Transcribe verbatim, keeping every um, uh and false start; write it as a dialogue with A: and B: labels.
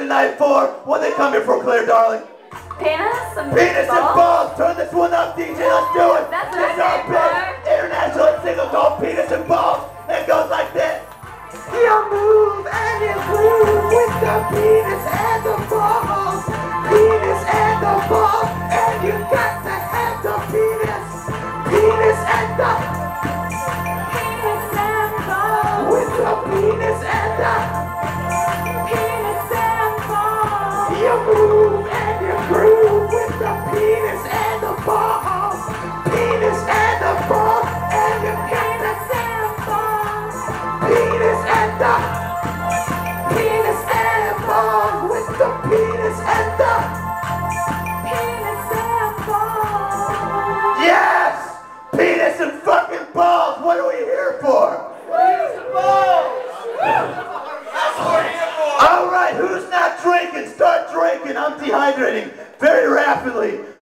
A: tonight for? What they come here for, Claire, darling?
B: Penis and
A: Penis
B: balls?
A: and balls! Turn this one up, D J, let's do it!
B: That's
A: This is our big international single called Penis and Balls. It goes like this. You move and you groove with the penis and the balls. Penis and the balls. And you got to have the penis. Penis and the
B: Penis and balls.
A: with the penis and the
B: Penis and balls.
A: you move and you groove with the penis and the balls. Penis and the balls. And you got to penis and the penis and balls with the penis and the
B: Penis and balls.
A: yes! Penis and fucking balls! What are we here for?
C: Penis and balls! That's what we're here for!
A: Alright, who's not drinking? Start drinking. I'm dehydrating very rapidly.